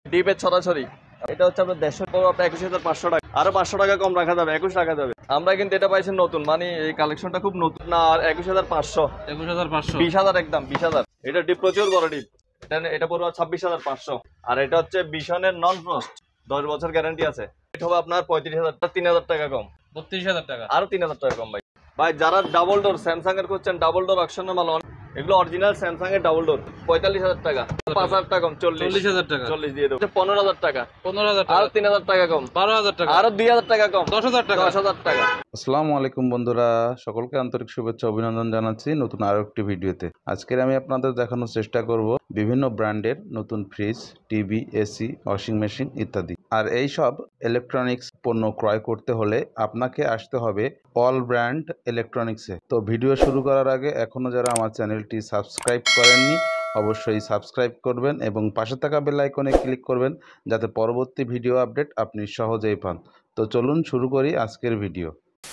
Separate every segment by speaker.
Speaker 1: ডিপের ছড়াছড়ি। এটা হচ্ছে আপনার 21,500 টাকা, আরো 500 টাকা কম রাখা যাবে, 21 রাখা যাবে। আমরা কিন্তু এটা পাইছি নতুন, মানে এই কালেকশনটা খুব নতুন না। আর 21,500, 20,000 একদম 20,000। এটা ডিপ প্রচুর বড় ডিপ। এটা পড়বে 26,500। আর এটা হচ্ছে বিশনের নন ফ্রস্ট, 10 বছর গ্যারান্টি আছে। এটা হবে আপনার 35,000, 3,000 টাকা কম,
Speaker 2: 32,000 টাকা,
Speaker 1: আরো 3,000 টাকা কম। ভাই ভাই যারা ডাবল ডোর স্যামসাং এর করছেন, ডাবল ডোর অকশনের মাল, এগুলো অরিজিনাল স্যামসাং এর ডাবল ডোর, 45,000 টাকা, 5,000 টাকা কম, 40,000 টাকা, 40 দিয়ে দেবো। 15,000 টাকা, 15,000 টাকা, আরো 3,000 টাকা কম, 12,000 টাকা, আরো 2,000 টাকা কম, 10,000 টাকা, 10,000 টাকা।
Speaker 3: আসসালামু আলাইকুম বন্ধুরা, সকলকে আন্তরিক শুভেচ্ছা অভিনন্দন জানাচ্ছি নতুন আরো একটি ভিডিওতে। আজকের আমি আপনাদের দেখানোর চেষ্টা করব বিভিন্ন ব্র্যান্ডের নতুন fridge, TV, AC, washing machine ইত্যাদি। আর এই সব ইলেকট্রনিক্স পণ্য ক্রয় করতে হলে আপনাকে আসতে হবে অল ব্র্যান্ড ইলেকট্রনিক্সে। তো ভিডিও শুরু করার আগে এখনো যারা আমার চ্যানেলটি সাবস্ক্রাইব করেননি অবশ্যই সাবস্ক্রাইব করবেন এবং পাশে থাকা বেল আইকনে ক্লিক করবেন যাতে পরবর্তী ভিডিও আপডেট আপনি সহজেই পান। তো চলুন শুরু করি আজকের ভিডিও।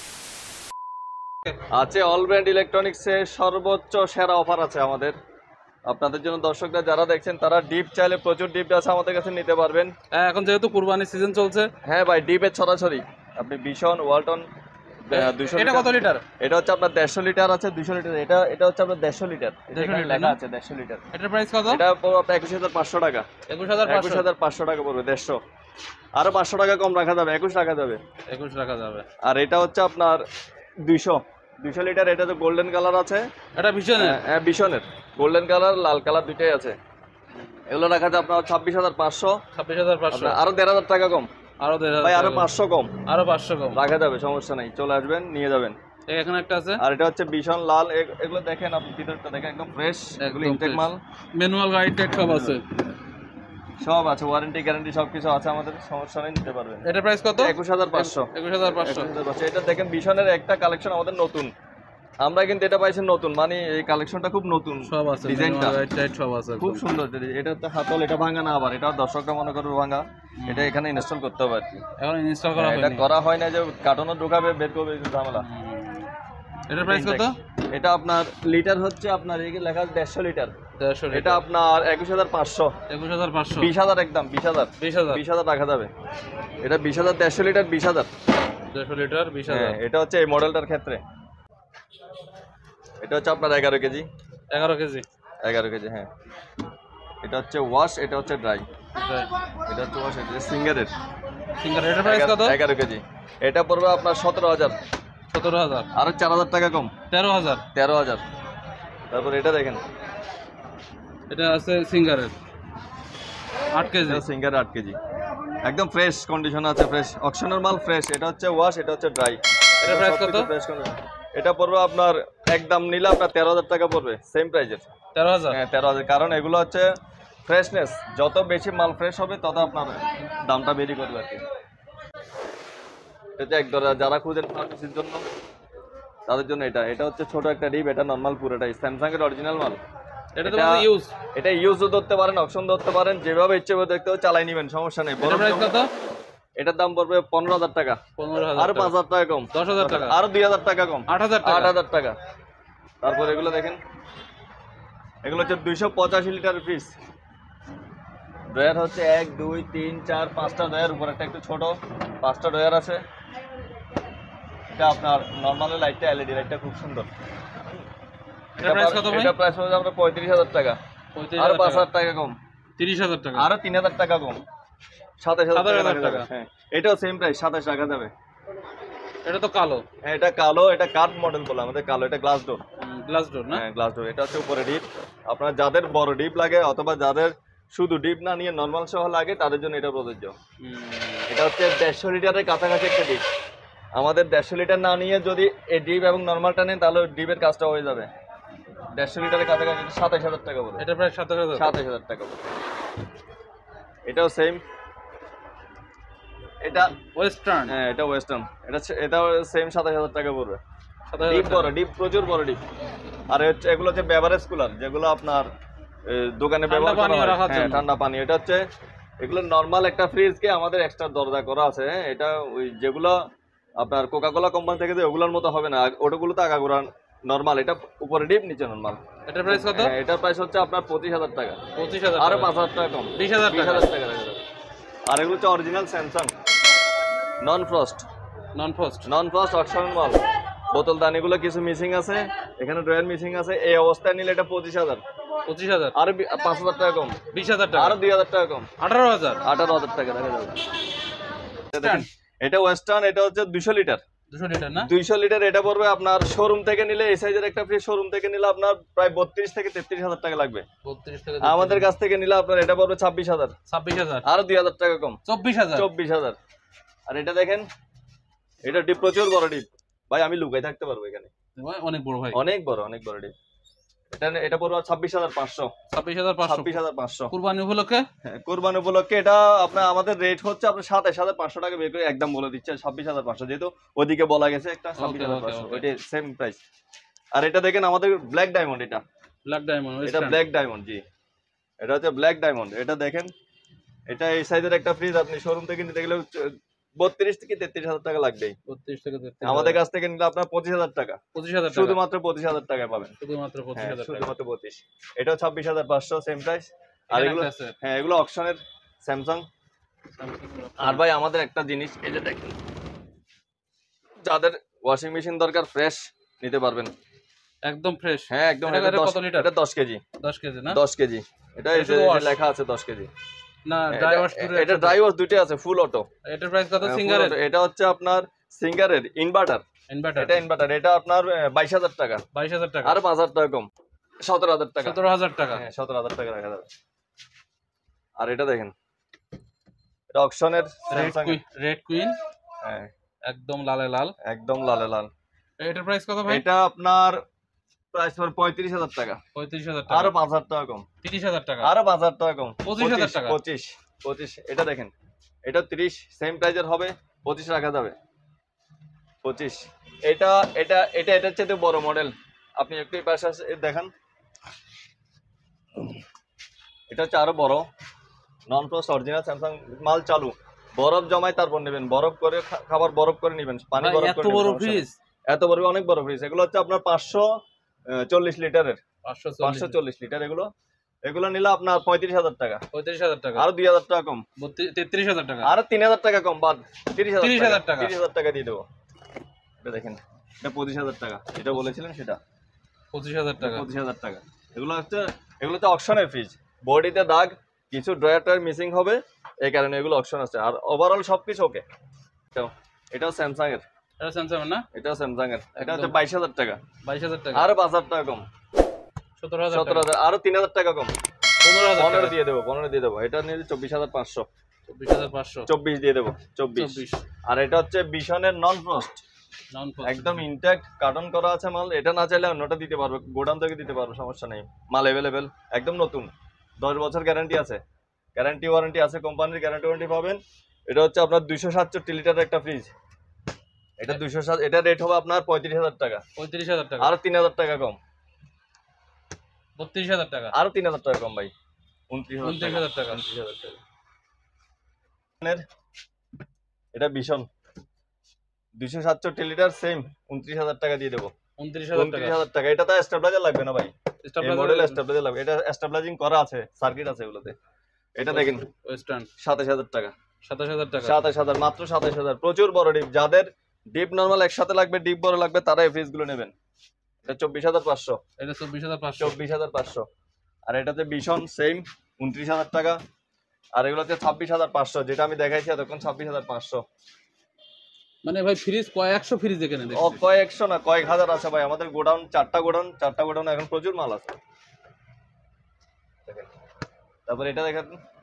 Speaker 1: আছে অল ব্র্যান্ড ইলেকট্রনিক্সের সর্বোচ্চ সেরা অফার আছে আমাদের আপনাদের জন্য। দর্শকরা যারা দেখছেন তারা ডিপ চাইলে প্রচুর ডিপ আছে আমাদের কাছে নিতে পারবেন।
Speaker 2: এখন যেহেতু কুরবানির সিজন চলছে,
Speaker 1: হ্যাঁ ভাই, ডিপের ছড়াছড়ি। আপনি ভীষণ ওয়ালটন 200,
Speaker 2: এটা কত লিটার?
Speaker 1: এটা হচ্ছে আপনার 150 লিটার আছে, 200 লিটার। এটা হচ্ছে আপনার 150 লিটার, এখানে লেখা আছে 150 লিটার।
Speaker 2: এটার প্রাইস কত?
Speaker 1: এটা পড়বে আপনার 21,500 টাকা, 21,500 টাকা পড়বে, 150। আরো 500 টাকা কম রাখা যাবে, 21 রাখা যাবে,
Speaker 2: 21 রাখা যাবে।
Speaker 1: আর এটা হচ্ছে আপনার 200 লিটার। এটা তো গোল্ডেন কালার আছে, এটা ভীষণের, হ্যাঁ ভীষণের গোল্ডেন কালার, লাল কালার দুইটাই আছে। এগুলো রাখা যায় আপনার 26,500,
Speaker 2: 26,500,
Speaker 1: আরো 1,500 টাকা কম,
Speaker 2: আরো 1,500
Speaker 1: ভাই, আরো 500 কম,
Speaker 2: আরো 500 কম
Speaker 1: রাখা যাবে, সমস্যা নাই, চলে আসবেন নিয়ে যাবেন।
Speaker 2: এখানে একটা আছে,
Speaker 1: আর এটা হচ্ছে ভীষণ লাল। এগুলো দেখেন আপনি, ভিতরটা দেখেন একদম ফ্রেশ, এগুলো ইনটেক মাল,
Speaker 2: ম্যানুয়াল গাইড টেক সব আছে,
Speaker 1: সব আছে, ওয়ারেন্টি গ্যারান্টি সবকিছু আছে আমাদের, সমস্যা নেই, নিতে পারবেন।
Speaker 2: এটা প্রাইস কত?
Speaker 1: 21,500,
Speaker 2: 21,500।
Speaker 1: এটা দেখেন ভীষণের একটা কালেকশন আমাদের নতুন, আমরা কিন্তু এটা পাইছি নতুন, মানে এই কালেকশনটা খুব নতুন,
Speaker 2: সব আছে,
Speaker 1: ডিজাইনটা
Speaker 2: সব আছে,
Speaker 1: খুব সুন্দর। এটা হচ্ছে হাতল, এটা ভাঙা না, আবার এটা দর্শকরা মনে করবে ভাঙা, এটা এখানে ইনস্টল করতে হবে আর কি।
Speaker 2: এখন ইনস্টল করা হয়নি,
Speaker 1: এটা করা হয় না যে কার্টুনও ঢোকাবে, বের করবে, ঝামেলা।
Speaker 2: এটার প্রাইস কত?
Speaker 1: এটা আপনার লিটার হচ্ছে আপনার এই লেখা 150 লিটার,
Speaker 2: 150
Speaker 1: এটা আপনার 21,500,
Speaker 2: 21,500,
Speaker 1: 20,000 একদম 20,000 রাখা যাবে। এটা 20,000, 150 লিটার 20,000,
Speaker 2: 150 লিটার 20,000।
Speaker 1: এটা হচ্ছে এই মডেলটার ক্ষেত্রে। এটা হচ্ছে আপনার 11 কেজি,
Speaker 2: 11 কেজি,
Speaker 1: 11 কেজি, হ্যাঁ। এটা হচ্ছে ওয়াশ, এটা হচ্ছে ড্রাই, এটা হচ্ছে ওয়াশ, এটা সিঙ্গারের।
Speaker 2: এটার প্রাইস কত?
Speaker 1: 11 কেজি, এটা পড়বে আপনার 17,000,
Speaker 2: 17,000,
Speaker 1: আরো 4,000 টাকা কম,
Speaker 2: 13,000,
Speaker 1: 13,000। তারপর এটা দেখেন,
Speaker 2: এটা আছে সিঙ্গারের 8 কেজি,
Speaker 1: সিঙ্গার 8 কেজি, একদম ফ্রেশ কন্ডিশন আছে, ফ্রেশ অকশনের মাল, ফ্রেশ। এটা হচ্ছে ওয়াশ, এটা হচ্ছে ড্রাই।
Speaker 2: এটার প্রাইস কত?
Speaker 1: এটা পড়বে আপনার একদম নিলে আপনার 13,000 টাকা পড়বে, সেম প্রাইজের,
Speaker 2: 13,000।
Speaker 1: হ্যাঁ 13,000, কারণ এগুলো হচ্ছে ফ্রেশনেস, যত বেশি মাল ফ্রেশ হবে তত আপনার দামটা বেরি করবে আর কি। এটা এক ধরে যারা খুঁজেন ফার্মেসির জন্য তাদের জন্য এটা হচ্ছে ছোট একটা ডিপ, এটা নরমাল পুরোটাই স্যামসাং এর অরিজিনাল মাল।
Speaker 2: এটা তো ইউজ,
Speaker 1: এটা ইউজও ধরতে পারেন, অপশন ধরতে পারেন, যেভাবে ইচ্ছে দেখতে চালাই নেবেন, সমস্যা নেই।
Speaker 2: এটার প্রাইস কত?
Speaker 1: এটার দাম পড়বে 15,000 টাকা,
Speaker 2: 15,000,
Speaker 1: আরো 5,000 টাকা কম,
Speaker 2: 10,000 টাকা,
Speaker 1: আরো 2,000 টাকা কম,
Speaker 2: 8,000 টাকা,
Speaker 1: 8,000 টাকা। তারপর এগুলো দেখেন, এগুলো হচ্ছে 285 লিটার ফ্রিজ। ড্রয়ার হচ্ছে 1 2 3 4 5টা ড্রয়ার, উপর একটা একটু ছোট, 5টা ড্রয়ার আছে। এটা আপনার নরমাল লাইটটা, এলইডি লাইটটা খুব সুন্দর।
Speaker 2: এটা প্রাইস কত ভাই?
Speaker 1: এটা প্রাইস হচ্ছে আমরা 35,000 টাকা, আরো 5,000 টাকা কম,
Speaker 2: 30,000 টাকা,
Speaker 1: আরো 3,000 টাকা কম, 27,000 টাকা। হ্যাঁ, এটাও সেম প্রাইস, 27 রাখা যাবে।
Speaker 2: এটা তো কালো,
Speaker 1: হ্যাঁ এটা কালো, এটা কাঠ মডেল বলে আমাদের, কালো, এটা গ্লাস ডোর,
Speaker 2: গ্লাস ডোর না?
Speaker 1: হ্যাঁ গ্লাস ডোর। এটা হচ্ছে উপরে ডিপ, আপনার যাদের বড় ডিপ লাগে অথবা যাদের শুধু ডিপ না নিয়ে নরমাল সহ লাগে তাদের জন্য এটা প্রযোজ্য। এটা হচ্ছে 150 লিটারের কাছাকাছি একটা ডিপ। আমাদের 150 লিটার না নিয়ে যদি এই ডিপ এবং নরমালটা নেন তাহলে ডিপের কাজটা হয়ে যাবে। 150 লিটারের কাছাকাছি 27,000 টাকা বলে,
Speaker 2: এটা প্রায়
Speaker 1: 27,000 টাকা বলে। এটাও সেম, এটা
Speaker 2: ওয়েস্টার্ন,
Speaker 1: হ্যাঁ এটা ওয়েস্টার্ন, এটাও সেম 27,000 টাকা পড়বে। ডিপ বড় ডিপ, প্রচুর বড় ডিপ। আর হচ্ছে এগুলো হচ্ছে বেভারেজ কুলার, যেগুলো আপনার দোকানে ব্যবহার করা হয়, হ্যাঁ ঠান্ডা পানি। এটা হচ্ছে এগুলো নরমাল একটা ফ্রিজকে আমাদের এক্সট্রা দরজা করা আছে। এটা ওই যেগুলো আপনার কোকাকোলা কোম্পানি থেকে ওগুলোর মতো হবে না, ওটাগুলো তো আগাগোড়া নরমাল, এটা উপরে ডিপ নিচে নরমাল।
Speaker 2: এটার প্রাইস কত?
Speaker 1: এটার প্রাইস হচ্ছে আপনার 25,000 টাকা,
Speaker 2: 25,000,
Speaker 1: আরো 5,000 টাকা কম,
Speaker 2: 20,000
Speaker 1: টাকা। আর এগুলো হচ্ছে original Samsung non frost auction মাল। বোতল দানিগুলো কিছু মিসিং আছে, এখানে ড্রয়ার মিসিং আছে। এই অবস্থায় নিলে এটা 25,000। আর 5,000 টাকা কম,
Speaker 2: 20,000 টাকা,
Speaker 1: আরো 2,000 টাকা কম,
Speaker 2: 18,000
Speaker 1: টাকা দেখা যাবে। এটা ওয়েস্টার্ন, এটা হচ্ছে 200 লিটার।
Speaker 2: 200 লিটার না?
Speaker 1: 200 লিটার। এটা পড়বে আপনার শোরুম থেকে নিলে, এই সাইজের একটা ফ্রি শোরুম থেকে নিলে আপনার প্রায় 32 থেকে 33,000 টাকা লাগবে।
Speaker 2: 32 থেকে
Speaker 1: আমাদের কাছ থেকে নিলে আপনার এটা পড়বে 26,000।
Speaker 2: 26,000,
Speaker 1: আরো 2,000 টাকা কম,
Speaker 2: 24,000।
Speaker 1: আর এটা দেখেন, এটা ডিপ, প্রচুর বড় ডিপ ভাই, আমি লুকাই থাকতে পারবো এখানে।
Speaker 2: অনেক বড় ভাই,
Speaker 1: অনেক বড় ডিপ। এটা পড়বে 26,500।
Speaker 2: 26,500 কুরবানি উপলক্ষে।
Speaker 1: হ্যাঁ, কুরবানি উপলক্ষে এটা আপনার আমাদের রেট হচ্ছে আপনার 27,500 টাকা বের করে একদম বলে দিচ্ছে 26,500, যেহেতু ওদিকে বলা গেছে একটা 26,500, ওইটা সেম প্রাইস। আর এটা দেখেন আমাদের ব্ল্যাক ডায়মন্ড, এটা ব্ল্যাক ডায়মন্ড জি, এটা হচ্ছে ব্ল্যাক ডায়মন্ড। এটা দেখেন, এটা এই সাইজের একটা ফ্রিজ আপনি শোরুম থেকে নিতে গেলে 32 থেকে 33,000 টাকা লাগবে।
Speaker 2: 32 থেকে 33।
Speaker 1: আমাদের কাছ থেকে নিলে আপনার 25,000 টাকা,
Speaker 2: 25,000 টাকা,
Speaker 1: শুধুমাত্র 25,000 টাকায় পাবেন,
Speaker 2: শুধুমাত্র 25,000 টাকা,
Speaker 1: শুধুমাত্র 25। এটাও 26,500 সেম প্রাইস। আর এগুলো হ্যাঁ, এগুলো অকশনের স্যামসাং। আর ভাই আমাদের একটা জিনিস, এই যে দেখেন, যাদের ওয়াশিং মেশিন দরকার ফ্রেশ নিতে পারবেন,
Speaker 2: একদম ফ্রেশ।
Speaker 1: হ্যাঁ একদম।
Speaker 2: এটা কত লিটার?
Speaker 1: এটা 10 কেজি।
Speaker 2: 10 কেজি না?
Speaker 1: 10 কেজি। এটা এই যে লেখা আছে 10 কেজি
Speaker 2: না, ড্রাই ওয়াশ।
Speaker 1: এটা ড্রাই ওয়াশ দুটো আছে, ফুল অটো।
Speaker 2: এটার প্রাইস কত সিঙ্গারের?
Speaker 1: এটা হচ্ছে আপনার সিঙ্গারের ইনভার্টার। এটা ইনভার্টার, এটা আপনার 22,000 টাকা।
Speaker 2: 22,000 টাকা,
Speaker 1: আর 5,000 টাকা কম, 17,000 টাকা।
Speaker 2: 17,000 টাকা।
Speaker 1: হ্যাঁ, 17,000 টাকা রাখা যাবে। আর এটা দেখেন, এটা অকশনের স্যামসাং
Speaker 2: রেড কুইন,
Speaker 1: হ্যাঁ
Speaker 2: একদম লালে লাল,
Speaker 1: একদম লালে লাল।
Speaker 2: এটার প্রাইস কত ভাই?
Speaker 1: এটা আপনার প্রাইস পড়বে 35,000 টাকা।
Speaker 2: 35,000
Speaker 1: আর
Speaker 2: টাকা,
Speaker 1: 5,000 টাকা কম,
Speaker 2: 30,000 টাকা,
Speaker 1: আর 5,000 টাকা কম,
Speaker 2: 25,000 টাকা,
Speaker 1: 25। এটা দেখেন, এটা 30 সেম প্রাইজের হবে, 25 রাখা যাবে, 25। এটা এটা এটা এটার চেয়ে বড় মডেল, আপনি একটু এই পাশে দেখান। এটা হচ্ছে আরো বড়, নন ফ্রস্ট অরিজিনাল স্যামসাং মাল, চালু। বরফ জমায় তারপর নেবেন, বরফ করে খাবার বরফ করে নেবেন, পানি বরফ করে।
Speaker 2: এত বড় ফ্রিজ,
Speaker 1: এত বড়, অনেক বড় ফ্রিজ। এগুলো হচ্ছে আপনার 540 লিটারের, 540 লিটার। এগুলো নিলে আপনার 35,000 টাকা।
Speaker 2: 35,000 টাকা,
Speaker 1: আরো 2,000 টাকা কম,
Speaker 2: 33,000 টাকা,
Speaker 1: আরো 3,000 টাকা কম, বাদ
Speaker 2: 30,000 টাকা।
Speaker 1: 30,000 টাকা দিয়ে দেবো। এটা দেখেন, এটা 25,000 টাকা, যেটা বলেছিলেন সেটা
Speaker 2: 25,000 টাকা।
Speaker 1: 25,000 টাকা। এগুলো হচ্ছে অকশনের ফ্রিজ, বডিতে দাগ, কিছু ড্রয়ার মিসিং হবে, এই কারণে এগুলো অকশন আছে। আর ওভারঅল সবকিছু ওকে। এটাও স্যামসাং এর,
Speaker 2: এটা স্যামসাং না?
Speaker 1: এটাও স্যামসাং এর। এটা হচ্ছে 22,000 টাকা,
Speaker 2: 22,000 টাকা,
Speaker 1: আরো 5,000 টাকা কম,
Speaker 2: 17,000,
Speaker 1: আরো 3,000 টাকা কম,
Speaker 2: 15,000
Speaker 1: 15 দিয়ে দেবো, 15 দিয়ে দেবো। এটা নিয়ে 24,500,
Speaker 2: 24,500,
Speaker 1: 24 দিয়ে দেবো, 24। আর এটা হচ্ছে বিশনের নন ফ্রস্ট, একদম ইনট্যাক্ট কার্টন করা আছে মাল। এটা না চাইলে অন্যটা দিতে পারবে, গোডাউন থেকে দিতে পারবে, সমস্যা নেই। মাল অ্যাভেলেবেল, একদম নতুন, 10 বছর গ্যারান্টি আছে, গ্যারান্টি ওয়ারেন্টি আছে, কোম্পানির গ্যারান্টি ওয়ারেন্টি পাবেন। এটা হচ্ছে আপনার 267 লিটারের একটা ফ্রিজ। এটা 207, এটা রেট হবে আপনার 35,000 টাকা,
Speaker 2: 35,000 টাকা,
Speaker 1: আরো 3,000 টাকা কম,
Speaker 2: 32,000 টাকা,
Speaker 1: আরো 3,000 টাকা কম ভাই, 29,000
Speaker 2: টাকা।
Speaker 1: এটা ভীষণ 267 লিটার, সেম 29,000 টাকা দিয়ে দেবো, 29,000 টাকা। এটা তো স্টেবিলাইজার লাগবে না ভাই, মডেল স্টেবিলাইজার লাগবে, এটা স্টেবিলাইজিং করা আছে, সার্কিট আছে এগুলোতে। এটা দেখেন
Speaker 2: ওয়েস্টার্ন,
Speaker 1: 27,000 টাকা,
Speaker 2: 27,000 টাকা,
Speaker 1: 27,000, মাত্র 27,000। প্রচুর বড় ডিপ, যাদের ডিপ নরমাল একসাথে লাগবে, ডিপ বড় লাগবে, তারা এই ফ্রিজ গুলো নেবেন। এটা 24,500,
Speaker 2: এটা 24,500,
Speaker 1: 24,500। আর এটাতে ভীষণ সেম 29,000 টাকা। আর এগুলোতে 26,500, যেটা আমি দেখাইছি এতক্ষণ, 26,500।
Speaker 2: মানে ভাই ফ্রিজ কয়েকশো ফ্রিজ এখানে
Speaker 1: ও কয়েকশো না, কয়েক হাজার আছে ভাই। আমাদের গোডাউন, 4টা গোডাউন, এখন প্রচুর মাল আছে। তারপর এটা দেখেন,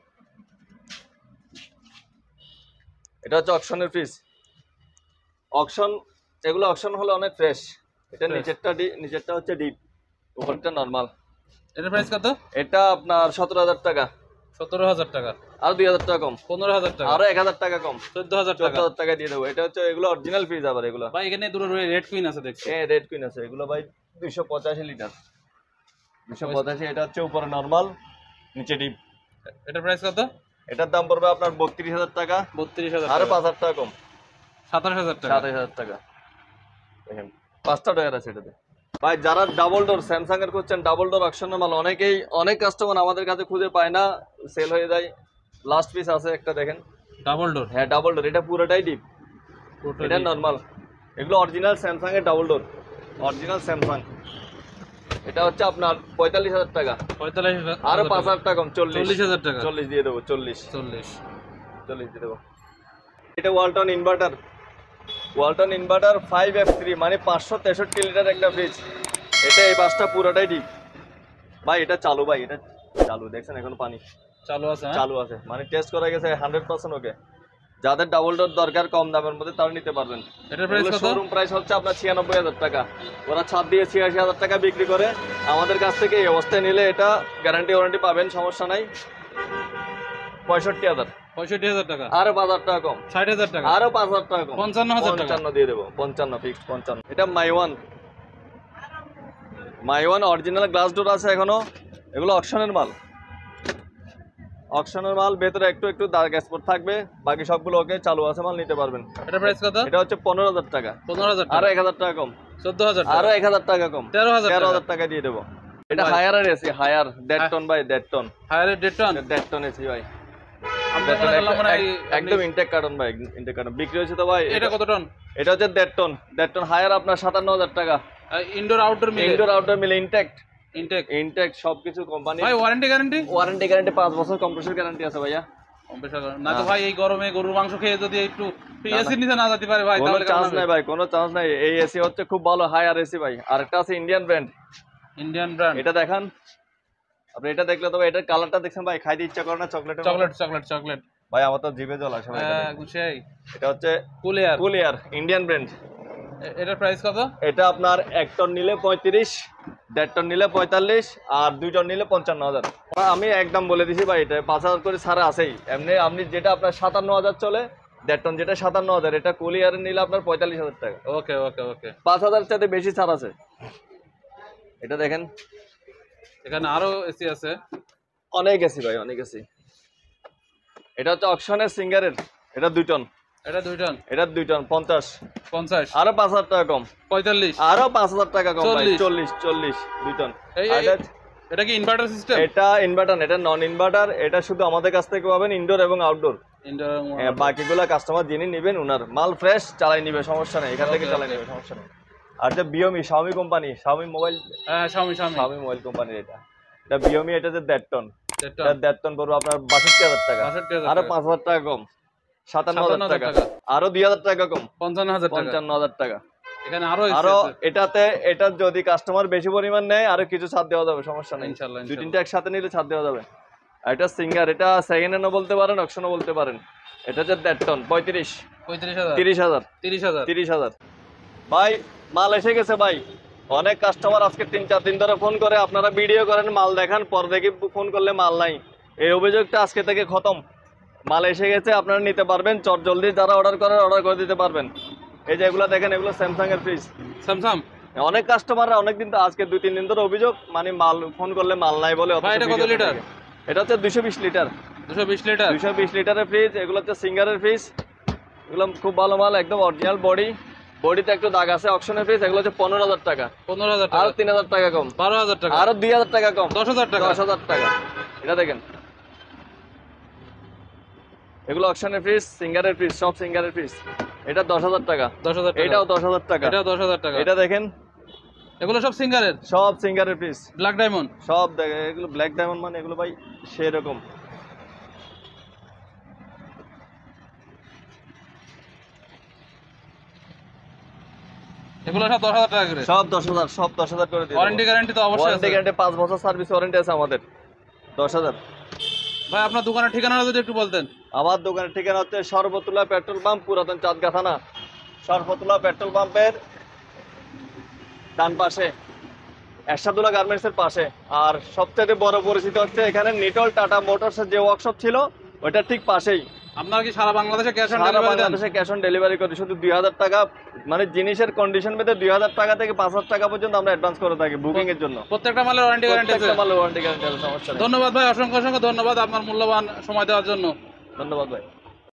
Speaker 1: এটা হচ্ছে অকশনের ফ্রিজ। অকশন, এগুলো অকশন হলে অনেক ফ্রেশ। এটা নিচেরটা হচ্ছে ডিপ, উপরটা নরমাল।
Speaker 2: এটার প্রাইস কত?
Speaker 1: এটা আপনার 17,000 টাকা,
Speaker 2: 17,000 টাকা,
Speaker 1: আর 2,000 টাকা কম,
Speaker 2: 15,000 টাকা,
Speaker 1: আরো 1,000 টাকা কম,
Speaker 2: 14,000 টাকা,
Speaker 1: 14,000 টাকা দিয়ে দেবো। এটা হচ্ছে এগুলো অরিজিনাল ফ্রিজ। আবার এগুলো
Speaker 2: ভাই এখানে দুটো রেড কুইন আছে দেখছি,
Speaker 1: রেড কুইন আছে। এগুলো ভাই 285 লিটার, 285। এটা হচ্ছে উপরে নরমাল, নিচে ডিপ।
Speaker 2: এটার প্রাইস কত?
Speaker 1: এটার দাম পড়বে আপনার 32,000 টাকা,
Speaker 2: 32,000,
Speaker 1: আরো 5,000 টাকা কম,
Speaker 2: 27,000 টাকা,
Speaker 1: 27,000 টাকা। দেখেন 5টা ডয়ার আছে এটাতে। ভাই যারা ডাবল ডোর স্যামসাং এর করছেন, ডাবল ডোর অকশনের মাল, অনেক কাস্টমার আমাদের কাছে খুঁজে পায় না, সেল হয়ে যায়। লাস্ট পিস আছে একটা, দেখেন
Speaker 2: ডাবল ডোর।
Speaker 1: হ্যাঁ ডাবল ডোর, এটা পুরোটাই ডিপ, এটা নরমাল। এগুলো অরিজিনাল স্যামসাং এর ডাবল ডোর, অরিজিনাল স্যামসাং। এটা হচ্ছে আপনার 45,000 টাকা।
Speaker 2: 45,000
Speaker 1: আরো 5,000 টাকা কম,
Speaker 2: 40,000 টাকা।
Speaker 1: 40 দিয়ে দেবো, 40 দিয়ে দেবো। এটা Walton inverter, Walton inverter 5F3, মানে 563 লিটার একটা ফ্রিজ। এটা এই বাসটা পুরোটাই ডিপ ভাই। এটা চালু ভাই, এটা চালু, দেখছেন এখনো পানি
Speaker 2: চালু আছে।
Speaker 1: চালু আছে, মানে টেস্ট করা গেছে 100% ওকে। যাদের ডাবল ডোর দরকার কম দামের মধ্যে তারা নিতে পারবেন।
Speaker 2: এটার প্রাইস কত?
Speaker 1: শোরুম প্রাইস হচ্ছে আপনার 96,000 টাকা। ওরা ছাড় দিয়ে 86,000 টাকা বিক্রি করে। আমাদের কাছ থেকে এই অবস্থায় নিলে এটা গ্যারান্টি ওয়ারেন্টি পাবেন, সমস্যা নাই। 65,000।
Speaker 2: 65,000 টাকা।
Speaker 1: আরো 5,000 টাকা কম।
Speaker 2: 60,000 টাকা।
Speaker 1: আরো 5,000 টাকা কম।
Speaker 2: 55,000 টাকা।
Speaker 1: 55 দিয়ে দেবো, 55 ফিক্সড 55। এটা মাইওয়ান অরিজিনাল গ্লাস ডোর আছে এখনো। এগুলো অকশনের মাল, অকশনের মাল। ভেতরে একটু একটু দাগ স্পট থাকবে, বাকি সবগুলো ওকে, চালু আছে মাল, নিতে পারবেন।
Speaker 2: এটা প্রাইস কত?
Speaker 1: এটা হচ্ছে 15,000 টাকা।
Speaker 2: 15,000 টাকা।
Speaker 1: আরো 1,000 টাকা কম।
Speaker 2: 14,000 টাকা।
Speaker 1: আরো 1,000 টাকা কম।
Speaker 2: 13,000
Speaker 1: টাকা দিয়ে দেবো। এটা হায়ার এসি, হায়ার 1.5 টন ভাই, 1.5 ton.
Speaker 2: Haier 1.5 ton.
Speaker 1: 1.5 ton AC ভাই,
Speaker 2: আমরা
Speaker 1: একদম ইনটেক কার্টন ভাই, ইনটেক কার্টন বিক্রি হয়েছে তো ভাই।
Speaker 2: এটা কত টন?
Speaker 1: এটা হচ্ছে 1.5 টন। 1.5 টন হায়ার আপনার 57,000 টাকা।
Speaker 2: ইনডোর আউটডোর মিলে?
Speaker 1: ইনডোর আউটডোর মিলে
Speaker 2: ইনটেক
Speaker 1: ইনটেক সবকিছু কোম্পানি।
Speaker 2: ভাই ওয়ারেন্টি গ্যারান্টি?
Speaker 1: ওয়ারেন্টি গ্যারান্টি 5 বছর কম্প্রেসর গ্যারান্টি আছে ভাইয়া।
Speaker 2: না তো ভাই এই গরমে গরুর মাংস খেয়ে যদি একটু এসি নিতে না যেতে পারে ভাই,
Speaker 1: কোনো
Speaker 2: তাহলে
Speaker 1: চান্স নাই ভাই, কোনো চান্স নাই। এই এসি হচ্ছে খুব ভালো হায়ার এসি ভাই। আর একটা আছে ইন্ডিয়ান ব্র্যান্ড।
Speaker 2: Indian brand.
Speaker 1: এটা দেখান আপনি, এটা দেখলে তো ভাই, এটার কালারটা দেখছেন ভাই, খাইতে ইচ্ছা করে না? চকলেট ভাই, আমার তো জিভে জল আসে ভাই।
Speaker 2: সেই
Speaker 1: এটা হচ্ছে
Speaker 2: কুলিয়ার
Speaker 1: ইন্ডিয়ান ব্র্যান্ড।
Speaker 2: এটার প্রাইস কত?
Speaker 1: এটা আপনার 1 টন নিলে 35, 1.5 টন নিলে 45, আর 2 টন নিলে 55,000। আমি একদম বলে দিছি ভাই, এটা 5,000 করে ছাড়া আছেই। এমনি আপনি যেটা আপনার 57,000 চলে, 1.5 টন যেটা 57,000, এটা কুলিয়ারে নিলে আপনার 45,000 টাকা।
Speaker 2: ওকে
Speaker 1: 5,000 চাইতে বেশি ছাড় আছে। এটা দেখেন,
Speaker 2: এখানে আরো এসি আছে,
Speaker 1: অনেক এসি ভাই, অনেক এসি। এটা হচ্ছে অকশনের সিঙ্গারের, এটা 2 টন।
Speaker 2: এটা 2 টন।
Speaker 1: এটা 2 টন 50। আরো 5,000 টাকা কম,
Speaker 2: 45।
Speaker 1: আরো 5,000 টাকা কম ভাই, 40 2 টন।
Speaker 2: এটা কি ইনভার্টার সিস্টেম?
Speaker 1: এটা ইনভার্টার, এটা নন ইনভার্টার। এটা শুধু আমাদের কাছ থেকে পাবেন ইনডোর এবং আউটডোর। বাকিগুলো কাস্টমার যিনি নেবেন ওনার মাল ফ্রেশ চালাই নিবে, সমস্যা নেই, এখান থেকে চালাই নিবে, সমস্যা নেই। আর যে বিওমি, Xiaomi company, Xiaomi mobile, Xiaomi mobile কোম্পানির এটা বিওমি। এটা যে 1.5 টন, 1.5 টন পড়বে আপনার 62,000 টাকা। আরো 5,000 টাকা কম, 57,000 টাকা। আরো 2,000 টাকা কম, 55,000 টাকা।
Speaker 2: এখানে
Speaker 1: আরো এটাতে, এটা যদি কাস্টমার বেশি পরিমাণ নেয় আরো কিছু ছাড় দেওয়া যাবে, সমস্যা নেই।
Speaker 2: ইনশাআল্লাহ।
Speaker 1: 2-3টা একসাথে নিলে ছাড় দেওয়া যাবে। আর এটা সিঙ্গার, এটা সেকেন্ড হ্যান্ডও বলতে পারেন, অকশনও বলতে পারেন। এটা হচ্ছে 1.5 টন, 35,000, 30,000 ভাই। মাল এসে গেছে ভাই। অনেক কাস্টমার আজকে 3-4 দিন ধরে ফোন করে, আপনারা ভিডিও করেন, মাল দেখান, পর দেখি ফোন করলে মাল নাই। এই অভিযোগটা আজকে থেকে খতম। মাল এসে গেছে, আপনারা নিতে পারবেন। চট জলদি যারা অর্ডার করে দিতে পারবেন। এই যে এগুলো দেখেন, এগুলো স্যামসাং এর ফ্রিজ।
Speaker 2: স্যামসাং
Speaker 1: অনেক কাস্টমাররা অনেকদিন তো, আজকে 2-3 দিন ধরে অভিযোগ, মানে মাল ফোন করলে মাল নাই বলে।
Speaker 2: এটা কত লিটার?
Speaker 1: এটা হচ্ছে 220 লিটার। 220 লিটারের ফ্রিজ। এগুলো হচ্ছে সিঙ্গারের ফ্রিজ। এগুলো খুব ভালো মাল, একদম অরিজিনাল বডিতে একটু দাগ আছে। অকশনের ফ্রিজ। এগুলো হচ্ছে 15,000 টাকা। আরো 3,000 টাকা কম,
Speaker 2: 12,000 টাকা।
Speaker 1: আরো 2,000 টাকা কম,
Speaker 2: 10,000 টাকা।
Speaker 1: 10,000 টাকা। এটা দেখেন, এগুলো অকশনের ফ্রিজ, সিঙ্গারের ফ্রিজ, সব সিঙ্গারের ফ্রিজ। এটা 10,000 টাকা। এটাও 10,000 টাকা। এটা দেখেন,
Speaker 2: এগুলো সব সিঙ্গারের
Speaker 1: ফ্রিজ।
Speaker 2: ব্ল্যাক ডায়মন্ড
Speaker 1: সব দেখেন, এগুলো ব্ল্যাক ডায়মন্ড, মানে এগুলো ভাই সেরকম।
Speaker 2: এগুলো সব 10,000 টাকা করে।
Speaker 1: সব 10,000 করে দিই।
Speaker 2: ওয়ারেন্টি গ্যারান্টি তো অবশ্যই আছে।
Speaker 1: ওয়ারেন্টি গ্যারান্টি 5 বছর সার্ভিস ওয়ারেন্টি আছে আমাদের। 10,000
Speaker 2: ভাই আপনার দোকানের ঠিকানাটা যদি একটু বলতেন।
Speaker 1: আমার দোকানের ঠিকানা হচ্ছে সর্বতুলা পেট্রোল পাম্প, পুরাতন চাঁদগা থানা। সর্বতুলা পেট্রোল পাম্পের ডান পাশে, এরশাদুল্লাহ গার্মেন্টস এর পাশে। আর সবচেয়ে বড় পরিচিত হচ্ছে এখানে নিটল টাটা মোটরস এর যে ওয়ার্কশপ ছিল, ওইটা ঠিক পাশেই।
Speaker 2: আপনারা কি সারা বাংলাদেশে ক্যাশ অন
Speaker 1: সারা
Speaker 2: ডেলিভারি দেন?
Speaker 1: বাংলাদেশে ক্যাশ অন ডেলিভারি করি। শুধু 2,000 টাকা, মানে জিনিসের কন্ডিশন ভেদে 2,000 টাকা থেকে 5,000 টাকা পর্যন্ত আমরা অ্যাডভান্স করে থাকি বুকিং এর জন্য।
Speaker 2: প্রত্যেকটা মালের ওয়ারেন্টি গ্যারান্টি আছে।
Speaker 1: প্রত্যেকটা মালের ওয়ারেন্টি গ্যারান্টি আছে, সমস্যা নেই।
Speaker 2: ধন্যবাদ ভাই, অসংখ্য ধন্যবাদ আপনার মূল্যবান সময় দেওয়ার জন্য।
Speaker 1: ধন্যবাদ ভাই।